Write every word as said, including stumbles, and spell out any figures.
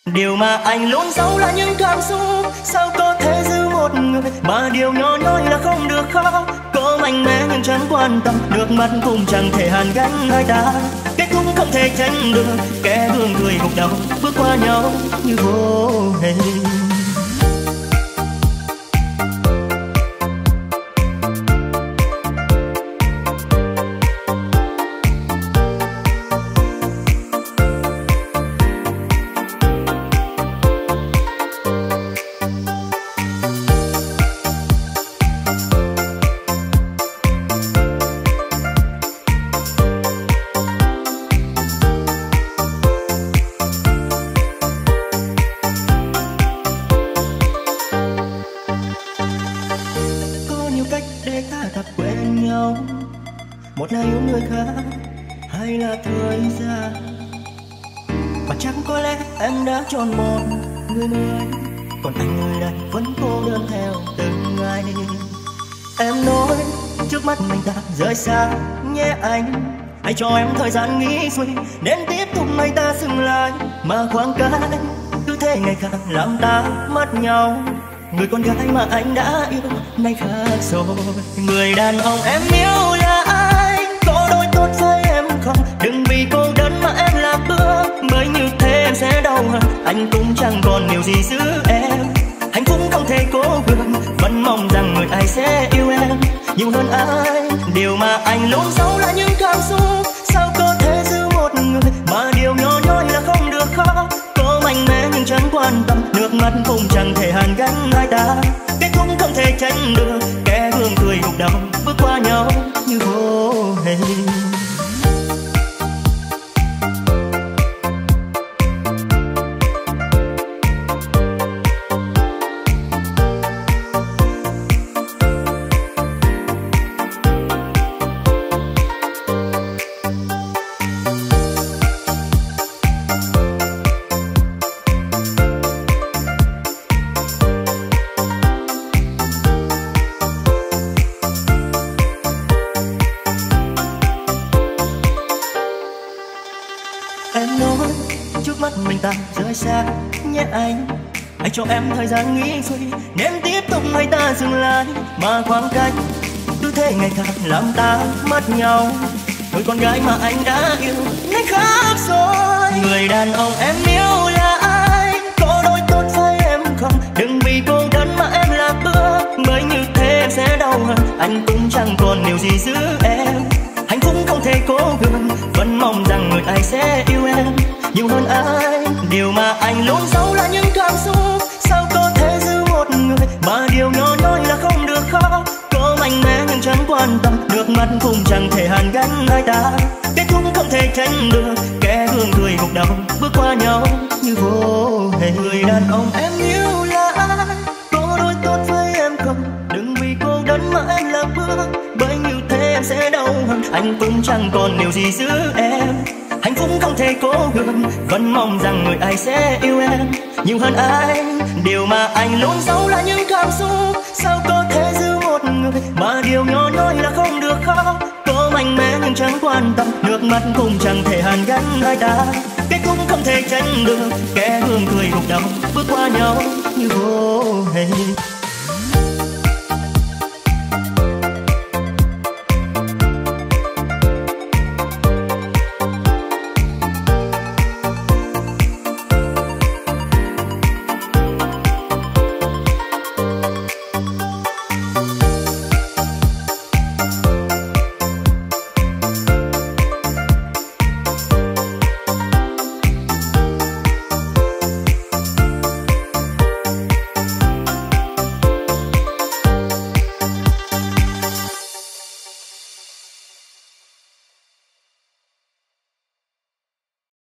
Điều mà anh luôn giấu là những cảm xúc. Sao có thể giữ một người mà điều nhỏ nhoi là không được khóc. Có mạnh mẽ nhưng chẳng quan tâm, nước mắt cũng chẳng thể hàn gắn hai ta. Kết thúc không thể tránh được, kẻ hương cười gục đầu bước qua nhau như vô hình. Một là yêu người khác, hay là thời gian. Và chắc có lẽ em đã chọn một người mới, còn anh người đây vẫn cô đơn theo từng ngày. Em nói trước mắt mình ta rời xa nhé anh, hãy cho em thời gian nghĩ suy, nên tiếp tục hay ta dừng lại. Mà khoảng cách cứ thế ngày khác làm ta mất nhau. Người con gái mà anh đã yêu nay khác rồi. Người đàn ông em yêu là anh, có đôi tốt với em không. Đừng vì cô đơn mà em lạc bước, mới như thế em sẽ đau hơn. Anh cũng chẳng còn điều gì giữ em, hạnh phúc không thể cố gắng. Vẫn mong rằng người ai sẽ yêu em nhiều hơn ai. Điều mà anh luôn giấu là những cảm xúc. Sao có thể giữ một người mà điều nhỏ nhoi là không được khóc. Có mạnh mẽ nhưng chẳng quan tâm, nước mắt cũng chẳng thể hàn gắn hai ta. Kết thúc không thể tránh được, kẻ hương cười gục đầu bước qua nhau như vô hình. Em nói trước mắt mình ta rời xa nhé anh, hãy cho em thời gian nghĩ suy, nên tiếp tục hay ta dừng lại. Mà khoảng cách cứ thế ngày khác làm ta mất nhau. Người con gái mà anh đã yêu nay khác rồi. Người đàn ông em yêu là anh, có đôi tốt với em không. Đừng vì cô đơn mà em lạc bước, mới như thế em sẽ đau hơn. Anh cũng chẳng còn điều gì giữ em, hạnh phúc không thể cố gắng. Vẫn mong rằng người ai sẽ yêu em nhiều hơn ai. Điều mà anh luôn giấu là những cảm xúc. Sao có thể giữ một người mà điều nhỏ nhoi là không được khóc. Có mạnh mẽ nhưng chẳng quan tâm, nước mắt cũng chẳng thể hàn gắn hai ta. Kết thúc không thể tránh được, kẻ hương cười gục đầu bước qua nhau như vô hình. Người đàn ông em yêu là ai, có đôi tốt với em không. Đừng vì cô đơn mà em lạc bước, bởi như thế em sẽ đau hơn. Anh cũng chẳng còn điều gì giữ em, hạnh phúc không thể cố gắng. Vẫn mong rằng người ai sẽ yêu em nhiều hơn ai. Điều mà anh luôn giấu là những cảm xúc. Sao có thể giữ một người mà điều nhỏ nhoi là không được khóc. Có mạnh mẽ nhưng chẳng quan tâm, nước mắt cũng chẳng thể hàn gắn hai ta. Kết thúc không thể tránh được, kẻ hương cười gục đầu bước qua nhau như vô hình.